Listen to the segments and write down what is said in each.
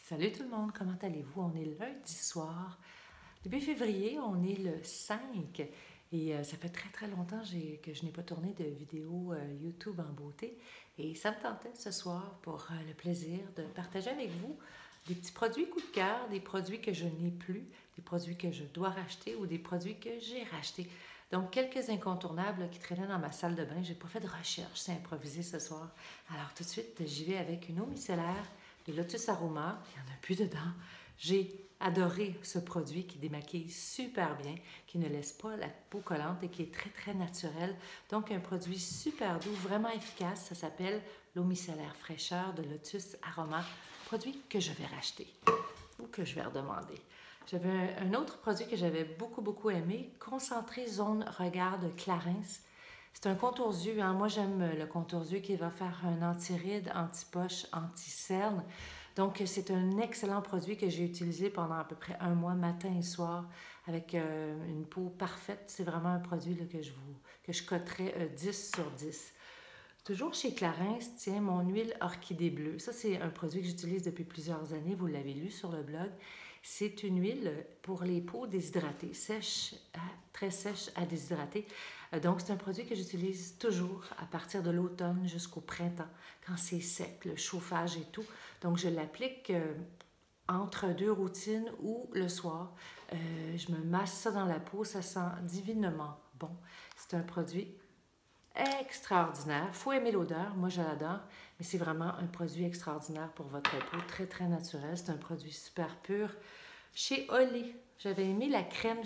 Salut tout le monde, comment allez-vous? On est lundi soir, début février, on est le 5 et ça fait très longtemps que je n'ai pas tourné de vidéo YouTube en beauté et ça me tentait ce soir pour le plaisir de partager avec vous des petits produits coup de cœur, des produits que je n'ai plus, des produits que je dois racheter ou des produits que j'ai rachetés. Donc, quelques incontournables qui traînaient dans ma salle de bain. Je n'ai pas fait de recherche, c'est improvisé ce soir. Alors, tout de suite, j'y vais avec une eau micellaire, le Lotus Aroma, il n'y en a plus dedans. J'ai adoré ce produit qui démaquille super bien, qui ne laisse pas la peau collante et qui est très naturel. Donc, un produit super doux, vraiment efficace. Ça s'appelle l'eau micellaire fraîcheur de Lotus Aroma, produit que je vais racheter ou que je vais redemander. J'avais un autre produit que j'avais beaucoup aimé, Concentré Zone Regard de Clarins. C'est un contour yeux. Hein? Moi, j'aime le contour yeux qui va faire un anti-ride, anti-poche, anti-cerne. Donc, c'est un excellent produit que j'ai utilisé pendant à peu près un mois, matin et soir, avec une peau parfaite. C'est vraiment un produit là, que je coterais 10 sur 10. Toujours chez Clarins, tiens, mon huile orchidée bleue. Ça, c'est un produit que j'utilise depuis plusieurs années. Vous l'avez lu sur le blog. C'est une huile pour les peaux déshydratées, très sèches à déshydrater. Donc, c'est un produit que j'utilise toujours à partir de l'automne jusqu'au printemps, quand c'est sec, le chauffage et tout. Donc, je l'applique entre deux routines ou le soir. Je me masse ça dans la peau, ça sent divinement bon. C'est un produit extraordinaire. Il faut aimer l'odeur, moi je l'adore, mais c'est vraiment un produit extraordinaire pour votre peau, très naturel. C'est un produit super pur. Chez Olé, j'avais aimé la crème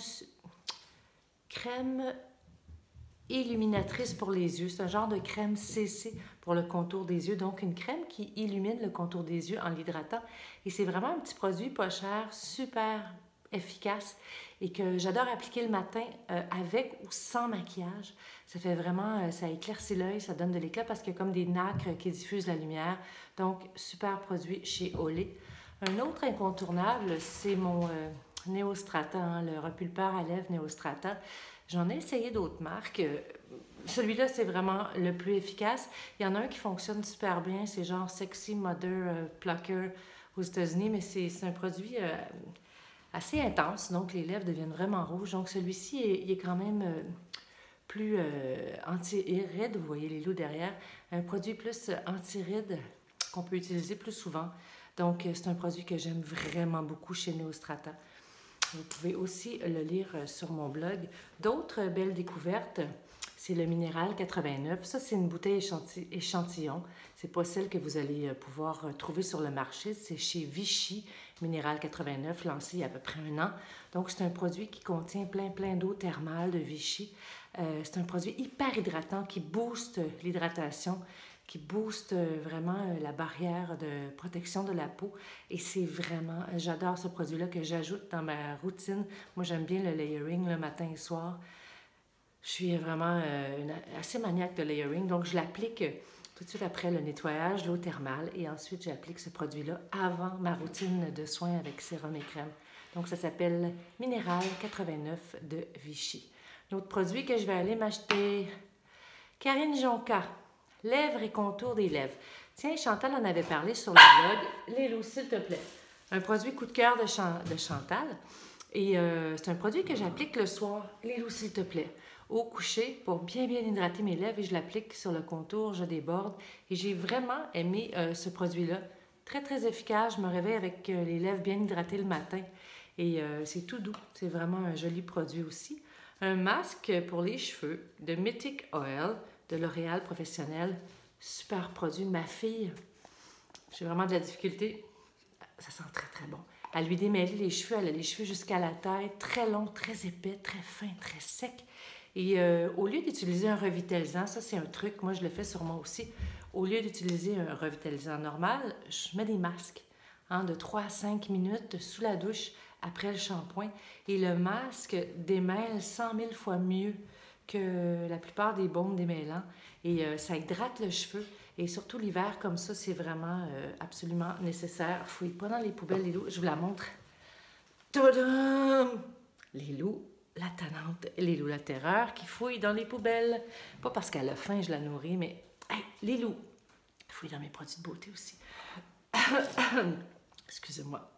illuminatrice pour les yeux. C'est un genre de crème CC pour le contour des yeux, donc une crème qui illumine le contour des yeux en l'hydratant. Et c'est vraiment un petit produit pas cher, super efficace et que j'adore appliquer le matin avec ou sans maquillage. Ça fait vraiment, ça éclaircit l'œil, ça donne de l'éclat parce qu'il y a comme des nacres qui diffusent la lumière. Donc, super produit chez Olé. Un autre incontournable, c'est mon Néostrata, hein, le repulpeur à lèvres Néostrata. J'en ai essayé d'autres marques. Celui-là, c'est vraiment le plus efficace. Il y en a un qui fonctionne super bien, c'est genre Sexy Mother Plucker aux États-Unis, mais c'est un produit assez intense, donc les lèvres deviennent vraiment rouges. Donc celui-ci, il est quand même plus anti-ride, vous voyez les loups derrière, un produit plus anti-ride qu'on peut utiliser plus souvent. Donc c'est un produit que j'aime vraiment beaucoup chez Neostrata. Vous pouvez aussi le lire sur mon blog. D'autres belles découvertes, c'est le Minéral 89. Ça, c'est une bouteille échantillon. C'est pas celle que vous allez pouvoir trouver sur le marché. C'est chez Vichy, Minéral 89, lancé il y a à peu près un an. Donc, c'est un produit qui contient plein d'eau thermale de Vichy. C'est un produit hyper hydratant qui booste l'hydratation, qui booste vraiment la barrière de protection de la peau. Et c'est vraiment, j'adore ce produit-là que j'ajoute dans ma routine. Moi, j'aime bien le layering le matin et soir. Je suis vraiment assez maniaque de layering, donc je l'applique tout de suite après le nettoyage, l'eau thermale, et ensuite j'applique ce produit-là avant ma routine de soins avec sérum et crème. Donc ça s'appelle Minéral 89 de Vichy. L'autre produit que je vais aller m'acheter, Karine Jonca, lèvres et contours des lèvres. Tiens, Chantal en avait parlé sur le blog. Lilou, s'il te plaît. Un produit coup de cœur de Chantal. Et c'est un produit que j'applique le soir. Lilou, s'il te plaît. Au coucher pour bien hydrater mes lèvres et je l'applique sur le contour, je déborde. Et j'ai vraiment aimé ce produit-là. Très efficace. Je me réveille avec les lèvres bien hydratées le matin. Et c'est tout doux. C'est vraiment un joli produit aussi. Un masque pour les cheveux de Mythic Oil de L'Oréal Professionnel. Super produit. Ma fille, j'ai vraiment de la difficulté. Ça sent très bon. À lui démêler les cheveux, elle a les cheveux jusqu'à la taille, très longs, très épais, très fins, très secs. Et au lieu d'utiliser un revitalisant, ça c'est un truc, moi je le fais sur moi aussi, au lieu d'utiliser un revitalisant normal, je mets des masques de 3 à 5 minutes sous la douche après le shampoing. Et le masque démêle 100 000 fois mieux que la plupart des baumes démêlants. Et ça hydrate le cheveu. Et surtout l'hiver, comme ça, c'est vraiment absolument nécessaire. Fouillez pas dans les poubelles, les loups. Je vous la montre. Tadam! Les loups, la tannante, les loups, la terreur, qui fouillent dans les poubelles. Pas parce qu'elle a faim, je la nourris, mais hey, les loups, fouillent dans mes produits de beauté aussi. Excusez-moi.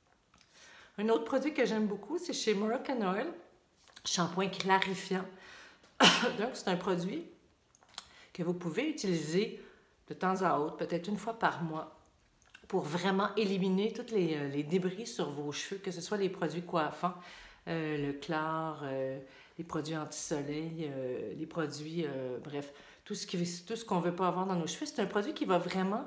Un autre produit que j'aime beaucoup, c'est chez Moroccanoil, shampoing clarifiant. Donc, c'est un produit que vous pouvez utiliser de temps à autre, peut-être une fois par mois, pour vraiment éliminer tous les débris sur vos cheveux, que ce soit les produits coiffants, le clair, les produits anti-soleil, les produits, bref, tout ce qu'on ne veut pas avoir dans nos cheveux. C'est un produit qui va vraiment,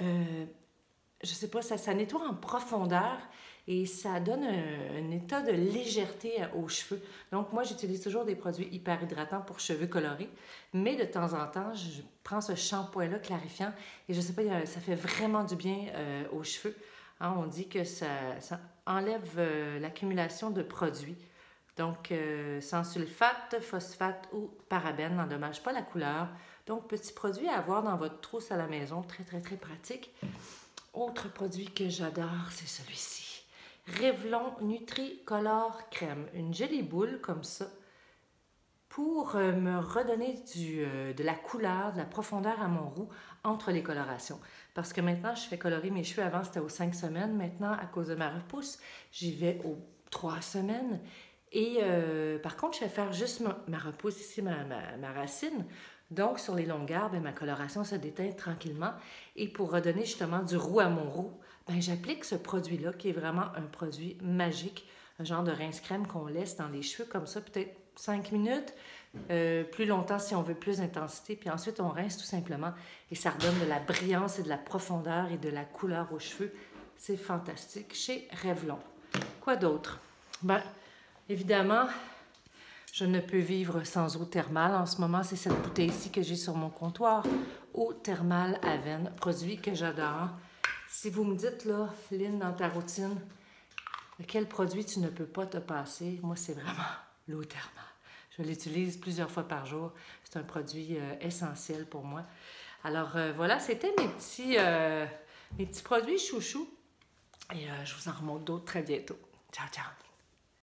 je sais pas, ça nettoie en profondeur et ça donne un état de légèreté aux cheveux. Donc, moi, j'utilise toujours des produits hyper hydratants pour cheveux colorés, mais de temps en temps, je prends ce shampoing-là clarifiant et je sais pas, ça fait vraiment du bien aux cheveux. Hein, on dit que ça enlève l'accumulation de produits. Donc, sans sulfate, phosphate ou parabènes, n'endommage pas la couleur. Donc, petit produit à avoir dans votre trousse à la maison, très, très, très pratique. Autre produit que j'adore, c'est celui-ci. Revlon Nutri-Color Crème. Une jolie boule comme ça pour me redonner de la couleur, de la profondeur à mon roux entre les colorations. Parce que maintenant, je fais colorer mes cheveux. Avant, c'était aux 5 semaines. Maintenant, à cause de ma repousse, j'y vais aux 3 semaines. Et par contre, je vais faire juste ma repousse ici, ma racine. Donc, sur les longueurs, ma coloration se déteint tranquillement. Et pour redonner justement du roux à mon roux, j'applique ce produit-là qui est vraiment un produit magique, un genre de rince-crème qu'on laisse dans les cheveux comme ça, peut-être 5 minutes, plus longtemps si on veut plus d'intensité. Puis ensuite, on rince tout simplement et ça redonne de la brillance et de la profondeur et de la couleur aux cheveux. C'est fantastique chez Revlon. Quoi d'autre? Évidemment, je ne peux vivre sans eau thermale. En ce moment, c'est cette bouteille-ci que j'ai sur mon comptoir. Eau thermale Aven, produit que j'adore. Si vous me dites, là, Lynn, dans ta routine, quel produit tu ne peux pas te passer, moi, c'est vraiment l'eau thermale. Je l'utilise plusieurs fois par jour. C'est un produit essentiel pour moi. Alors, voilà, c'était mes petits produits chouchous. Et je vous en remonte d'autres très bientôt. Ciao, ciao!